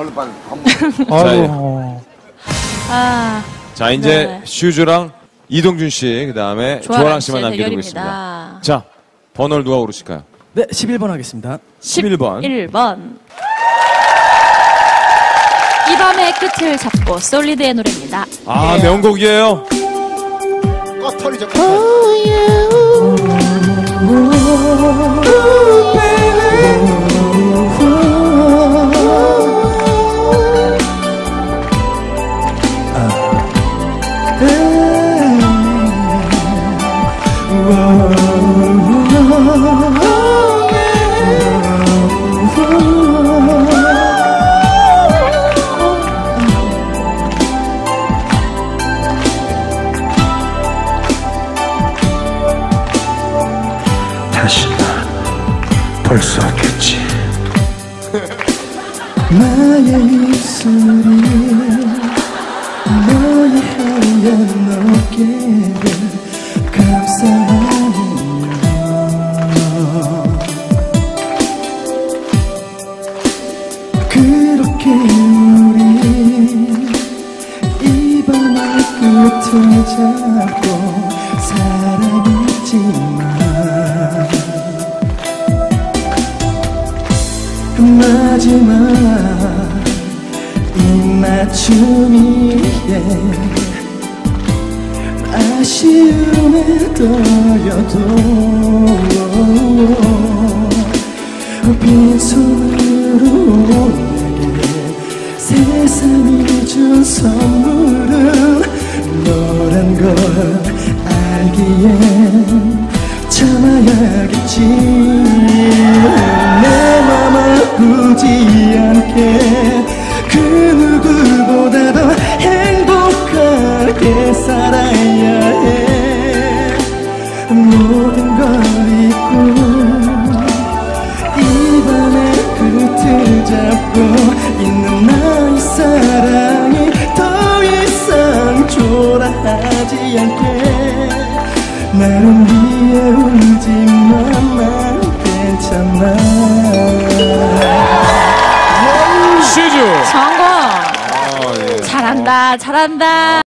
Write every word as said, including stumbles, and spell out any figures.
얼른 빨리. 아이고. 아. 자, 이제 네. 슈즈랑 이동준 씨, 그 다음에 조아랑 씨만 남겨두고 있습니다. 대결입니다. 자, 번호를 누가 고르실까요? 네, 십일 번 하겠습니다. 십일 번. 십일 번. 이 밤의 끝을 잡고 솔리드의 노래입니다. 아, 명곡이에요. 꺼털이죠, 꺼털. 다시 난 볼 수 없겠지. 나의 입술이 너의 하얀 어깨를 감싸하며 그렇게 우리 이 밤의 끝을 잡고 사랑했지만 마지막 입맞춤이에 아쉬움에 떨려도 빈손으로 내게 세상이 준 선물은 너란 걸 알기엔 참아야겠지. 내 맘을 아프지 않게 그 누구보다도 행복하게 살아야 해. 모든 걸 잊고 이 밤의 끝을 잡고 있는 나의 사랑이 더 이상 초라하지 않게. 나를 위해 울지만 난 괜찮아. 슈즈 성공. 아, 예. 잘한다, 잘한다.